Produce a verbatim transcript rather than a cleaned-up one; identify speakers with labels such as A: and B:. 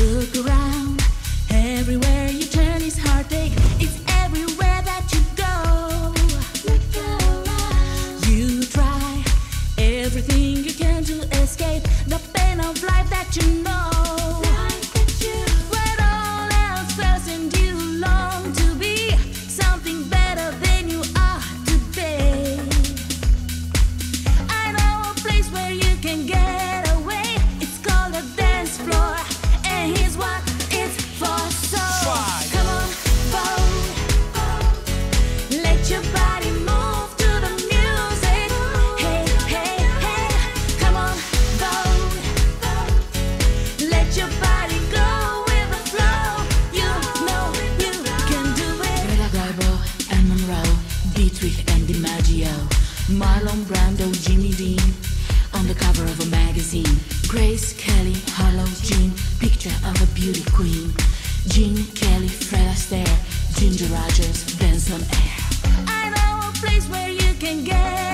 A: Look around, everywhere you turn is heartache. It's everywhere that you go. Look around. You try everything you can to escape the pain of life that you know. Life that you when all else fails and you long to be something better than you are today. I know a place where you can get away. It's called a dance floor, and here's what it's for. So come on, vote. Let your body move to the music. Hey, hey, hey. Come on, vote. Let your body go with the flow. You know you can do it. Greta Garbo and Monroe, Dietrich and DiMaggio, Marlon Brando, Jimmy Dean, on the cover of a magazine. Grace Kelly, Harlow Jean, picture of a beauty queen. Gene Kelly, Fred Astaire, Ginger Rogers, dance on air. I know a place where you can get